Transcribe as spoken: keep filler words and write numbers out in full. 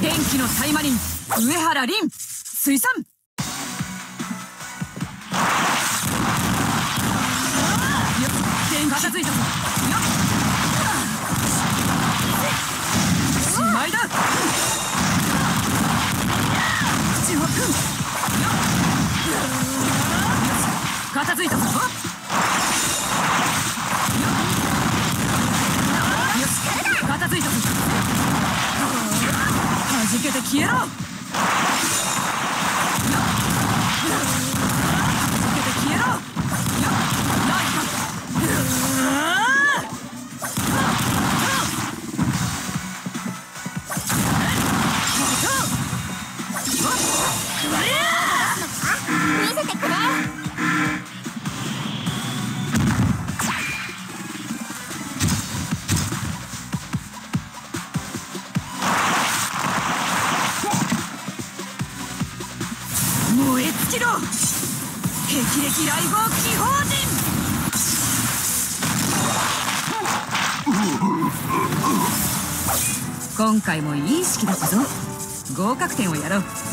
電気のタイマリン上原凛水産。電気片付いたぞ。しまいだ。口をくん片付いたぞ。よし片付いたぞ。はじけて消えろ。はじけて消えろ。ナイス。 見せてくれ。 燃え尽きろ霹靂雷暴気泡陣。今回もいい式だったぞ。合格点をやろう。